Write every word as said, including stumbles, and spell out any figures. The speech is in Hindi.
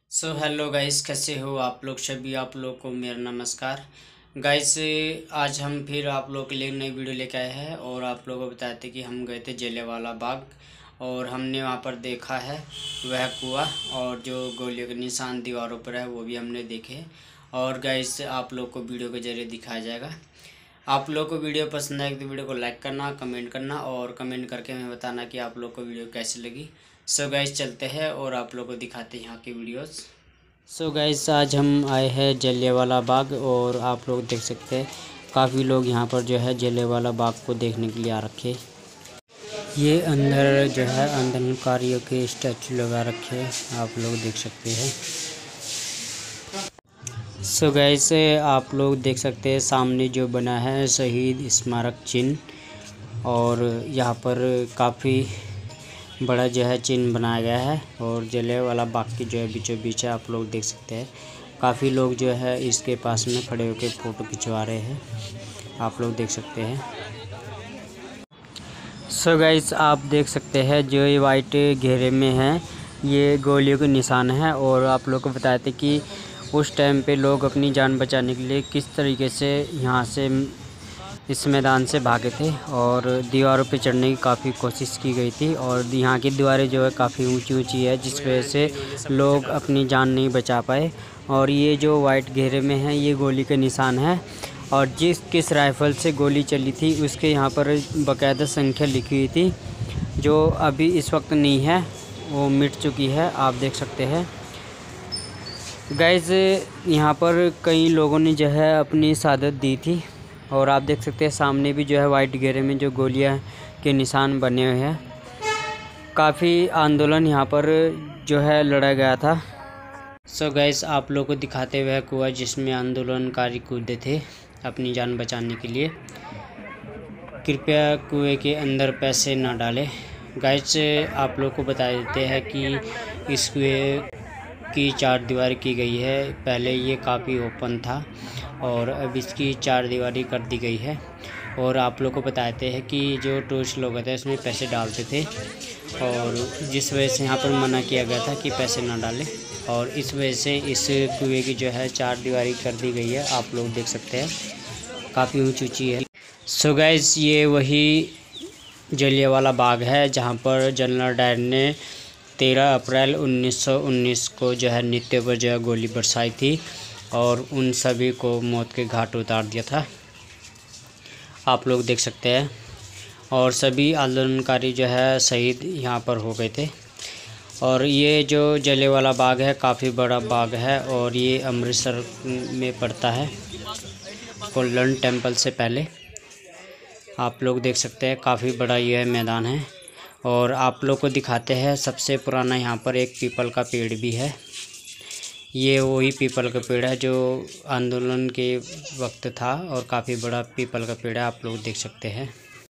सो हेलो गाइस, कैसे हो आप लोग सभी। आप लोग को मेरा नमस्कार। गाइस, आज हम फिर आप लोग के लिए नई वीडियो लेके आए हैं और आप लोगों को बताते कि हम गए थे जलियांवाला बाग और हमने वहां पर देखा है वह कुआं और जो गोलियों के निशान दीवारों पर है वो भी हमने देखे। और गाइस, आप लोग को वीडियो के जरिए दिखाया जाएगा। आप लोग को वीडियो पसंद आए तो वीडियो को लाइक करना, कमेंट करना और कमेंट करके हमें बताना कि आप लोग को वीडियो कैसी लगी। सो गाइस, चलते हैं और आप लोग को दिखाते हैं यहाँ की वीडियोस। सो गाइस, आज हम आए हैं जलियांवाला बाग और आप लोग देख सकते हैं काफ़ी लोग यहाँ पर जो है जलियांवाला बाग को देखने के लिए आ रखे। ये अंदर जो है आंदोलनकारियों के स्टैचू लगा रखे हैं, आप लोग देख सकते हैं। सो गाइस, आप लोग देख सकते हैं सामने जो बना है शहीद स्मारक चिन्ह और यहाँ पर काफ़ी बड़ा जो है चिन्ह बनाया गया है और जलियांवाला बाग की जो है बीचों बीच है, आप लोग देख सकते हैं। काफ़ी लोग जो है इसके पास में खड़े होकर फ़ोटो खिंचवा रहे हैं, आप लोग देख सकते हैं। सो गाइस, आप देख सकते हैं जो ये वाइट घेरे में है ये गोलियों के निशान है और आप लोग को बताए थे कि उस टाइम पे लोग अपनी जान बचाने के लिए किस तरीके से यहाँ से इस मैदान से भागे थे और दीवारों पे चढ़ने की काफ़ी कोशिश की गई थी और यहाँ की दीवारें जो है काफ़ी ऊंची ऊंची है जिस वजह से लोग अपनी जान नहीं बचा पाए। और ये जो वाइट घेरे में है ये गोली के निशान है और जिस किस राइफ़ल से गोली चली थी उसके यहाँ पर बाकायदा संख्या लिखी हुई थी जो अभी इस वक्त नहीं है, वो मिट चुकी है, आप देख सकते हैं। गाइस, यहाँ पर कई लोगों ने जो है अपनी शहादत दी थी और आप देख सकते हैं सामने भी जो है वाइट घेरे में जो गोलियां के निशान बने हुए हैं। काफ़ी आंदोलन यहाँ पर जो है लड़ा गया था। सो गाइस, आप लोग को दिखाते हुए कुआं जिसमें आंदोलनकारी कूदे थे अपनी जान बचाने के लिए। कृपया कुएं के अंदर पैसे ना डालें। गाइस, आप लोग को बता देते हैं कि इस कुएं की चार दीवारी की गई है। पहले ये काफ़ी ओपन था और अब इसकी चार दीवारी कर दी गई है। और आप लोग को बताते हैं कि जो टूरिस्ट लोग होते हैं इसमें पैसे डालते थे और जिस वजह से यहाँ पर मना किया गया था कि पैसे ना डालें और इस वजह से इस कुएं की जो है चार दीवारी कर दी गई है, आप लोग देख सकते हैं, काफ़ी ऊँची ऊँची है। सो गाइस, ये वही जलियांवाला बाग है जहाँ पर जनरल डायर ने तेरह अप्रैल उन्नीस सौ उन्नीस को जो है नृत्य पर जो है गोली बरसाई थी और उन सभी को मौत के घाट उतार दिया था, आप लोग देख सकते हैं। और सभी आंदोलनकारी जो है शहीद यहाँ पर हो गए थे। और ये जो जलियांवाला बाग है काफ़ी बड़ा बाग है और ये अमृतसर में पड़ता है गोल्डन टेम्पल से पहले, आप लोग देख सकते हैं। काफ़ी बड़ा यह मैदान है और आप लोग को दिखाते हैं सबसे पुराना यहाँ पर एक पीपल का पेड़ भी है। ये वही पीपल का पेड़ है जो आंदोलन के वक्त था और काफ़ी बड़ा पीपल का पेड़ है, आप लोग देख सकते हैं।